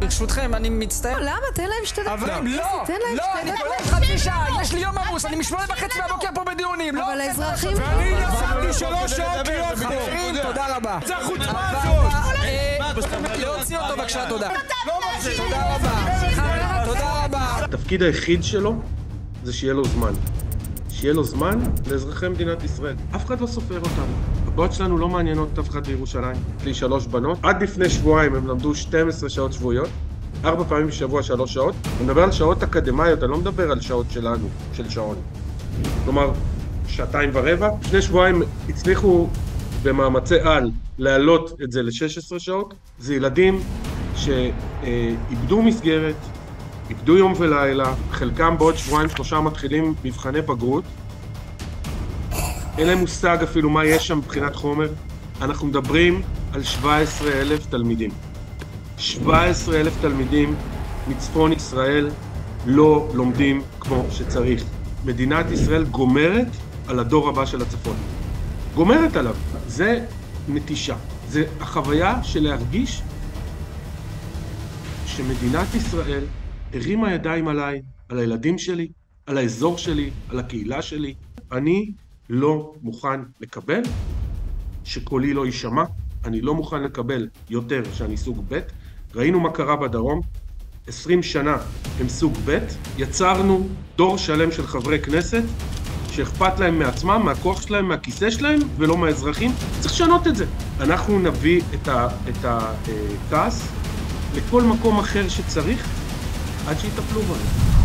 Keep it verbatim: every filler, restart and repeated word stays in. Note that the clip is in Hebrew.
ברשותכם, אני מצטער. למה? תן להם שתי דקות. אבל לא, תן להם לא, שתי אני דקות. קולט חצי שעה, יש לי יום עמוס, אני משמונה וחצי מהבוקר פה בדיונים, לא? אבל האזרחים... ואני נסעתי שלוש שעות להיות פה. חברים, תודה רבה. זה החוצפה הזאת. להוציא אותו בבקשה, תודה. תודה רבה. תודה רבה. התפקיד היחיד שלו זה שיהיה לו זמן. שיהיה לו זמן לאזרחי מדינת ישראל. אף אחד לא סופר אותנו. הבנות שלנו לא מעניינות אף אחד בירושלים. יש לי שלוש בנות. עד לפני שבועיים הם למדו שתים עשרה שעות שבועיות. ארבע פעמים בשבוע שלוש שעות. אני מדבר על שעות אקדמיות, אני לא מדבר על שעות שלנו, של שעון. כלומר, שעתיים ורבע. לפני שבועיים הצליחו במאמצי על להעלות את זה ל-שש עשרה שעות. זה ילדים שאיבדו מסגרת, איבדו יום ולילה, חלקם בעוד שבועיים שלושה מתחילים מבחני בגרות. אין להם מושג אפילו מה יש שם מבחינת חומר. אנחנו מדברים על שבעה עשר אלף תלמידים. שבעה עשר אלף תלמידים מצפון ישראל לא לומדים כמו שצריך. מדינת ישראל גומרת על הדור הבא של הצפון. גומרת עליו. זה נטישה. זה החוויה של להרגיש שמדינת ישראל הרימה ידיים עליי, על הילדים שלי, על האזור שלי, על הקהילה שלי. אני לא מוכן לקבל שקולי לא יישמע. אני לא מוכן לקבל יותר שאני סוג ב'. ראינו מה קרה בדרום. עשרים שנה הם סוג ב'. יצרנו דור שלם של חברי כנסת שאכפת להם מעצמם, מהכוח שלהם, מהכיסא שלהם, ולא מהאזרחים. צריך לשנות את זה. אנחנו נביא את הכעס לכל מקום אחר שצריך, עד שיטפלו בנו.